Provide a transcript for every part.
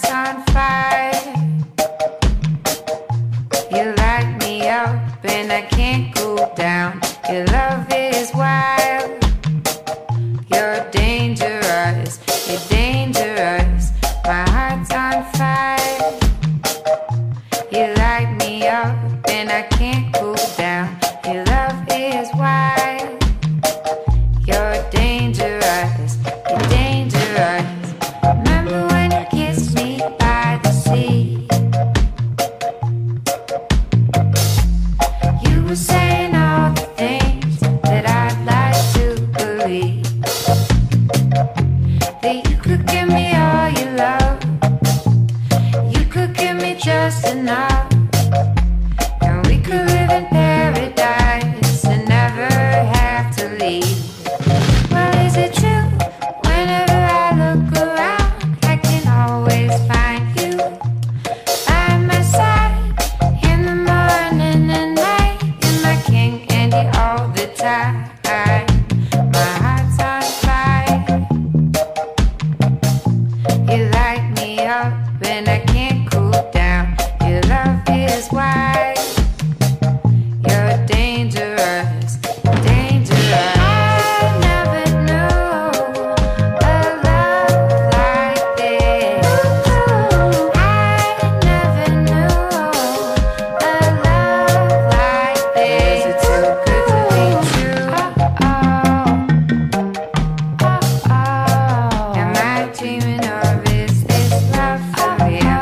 heart's on fire. You light me up and I can't cool down. Your love is wild. You're dangerous, you're dangerous. My heart's on fire. You light me up and I can't cool down. Your love is wild. You're dangerous, you're dangerous. Remember when you kissed me by the sea? You were saying all the things that I'd like to believe. That you could give me all your love. You could give me just enough. And we could live in paradise and never have to leave. Well, is it true? Whenever I look around, I can always find you by my side. In the morning and night, you're my king and you all the time. My heart's on fire. You light me up and I can't cool down. Your love is wild. You're dangerous, dangerous. I never knew a love like this. I never knew a love like this. It's too good to be true. Am I dreaming or is this love for real?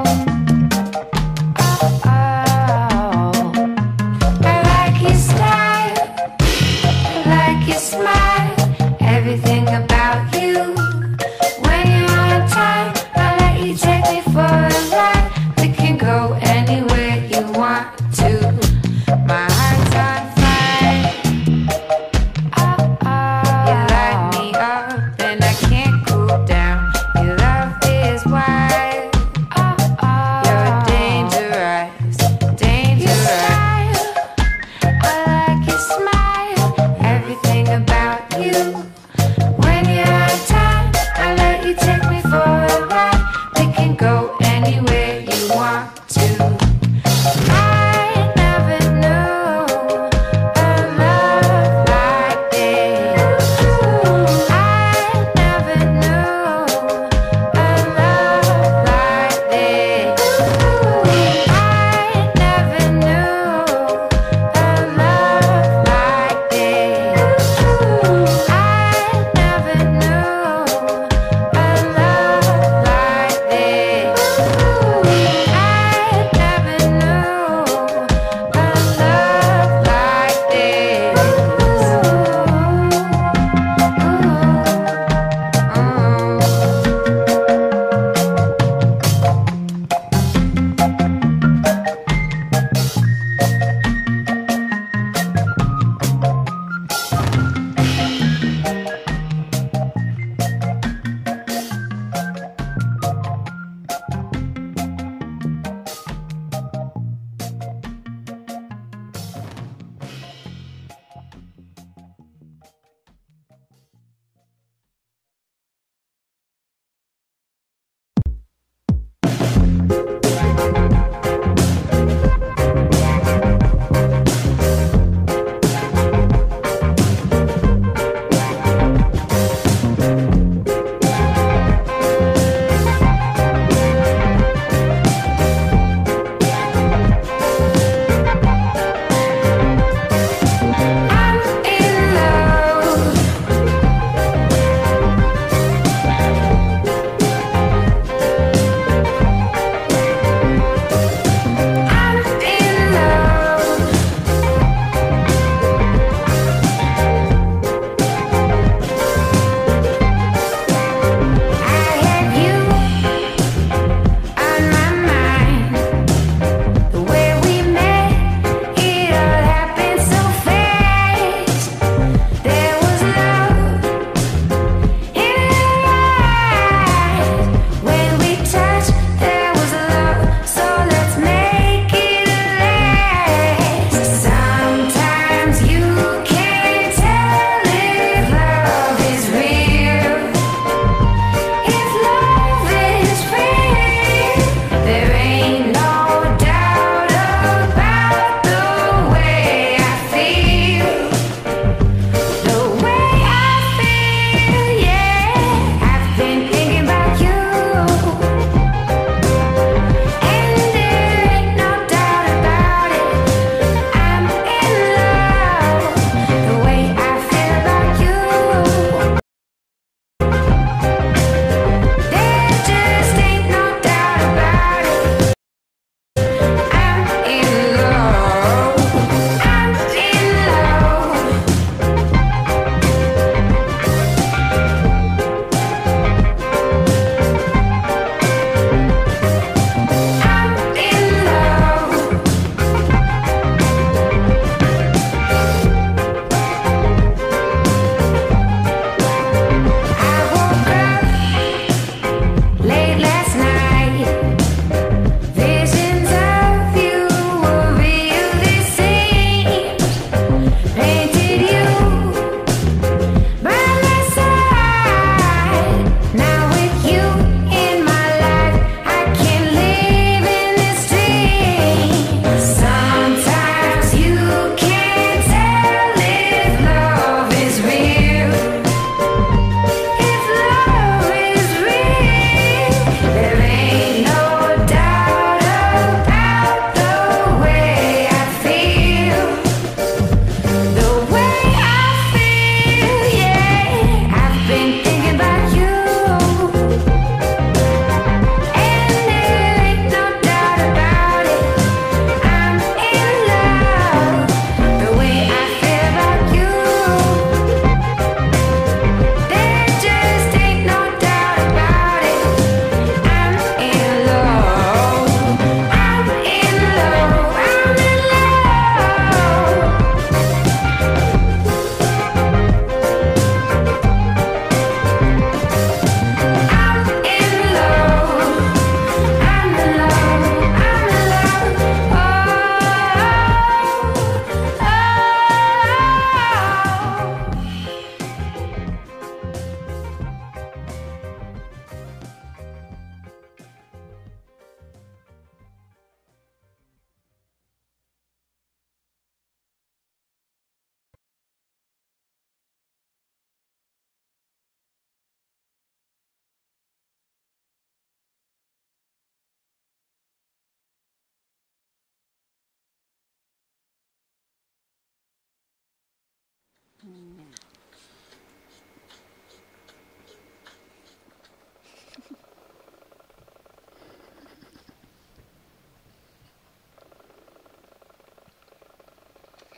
I like your style, I like your smile, everything about you. When you're on time, I let you take me for a ride. We can go anywhere you want to. My heart's on fire. You light me up and I can't cool down. Your love is wild. You're dangerous, dangerous. I like your smile, everything about you. When you're on time, I let you take me for a ride. We can go anywhere you want to. I never knew a love like this. I never knew a love like this. I never knew a love like this. I never knew a love like this.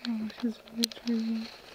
Oh, she's really pretty.